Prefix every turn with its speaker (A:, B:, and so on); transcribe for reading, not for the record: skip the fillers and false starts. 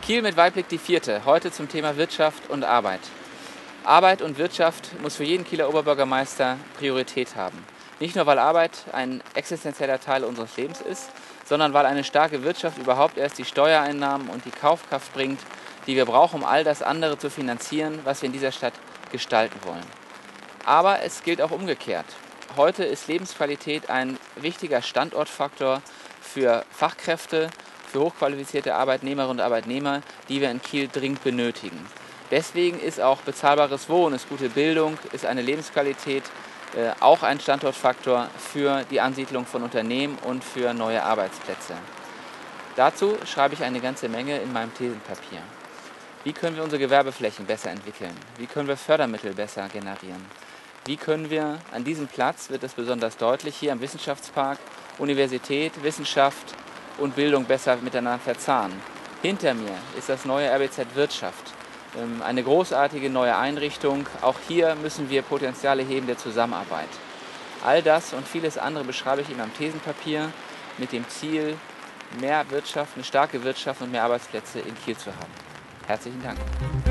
A: Kiel mit Weitblick die vierte, heute zum Thema Wirtschaft und Arbeit. Arbeit und Wirtschaft muss für jeden Kieler Oberbürgermeister Priorität haben. Nicht nur, weil Arbeit ein existenzieller Teil unseres Lebens ist, sondern weil eine starke Wirtschaft überhaupt erst die Steuereinnahmen und die Kaufkraft bringt, die wir brauchen, um all das andere zu finanzieren, was wir in dieser Stadt gestalten wollen. Aber es gilt auch umgekehrt. Heute ist Lebensqualität ein wichtiger Standortfaktor für Fachkräfte, für hochqualifizierte Arbeitnehmerinnen und Arbeitnehmer, die wir in Kiel dringend benötigen. Deswegen ist auch bezahlbares Wohnen, ist gute Bildung, ist eine Lebensqualität auch ein Standortfaktor für die Ansiedlung von Unternehmen und für neue Arbeitsplätze. Dazu schreibe ich eine ganze Menge in meinem Thesenpapier. Wie können wir unsere Gewerbeflächen besser entwickeln? Wie können wir Fördermittel besser generieren? Wie können wir an diesem Platz, wird es besonders deutlich, hier am Wissenschaftspark, Universität, Wissenschaft und Bildung besser miteinander verzahnen? Hinter mir ist das neue RBZ Wirtschaft, eine großartige neue Einrichtung. Auch hier müssen wir Potenziale heben der Zusammenarbeit. All das und vieles andere beschreibe ich in meinem Thesenpapier mit dem Ziel, mehr Wirtschaft, eine starke Wirtschaft und mehr Arbeitsplätze in Kiel zu haben. Herzlichen Dank.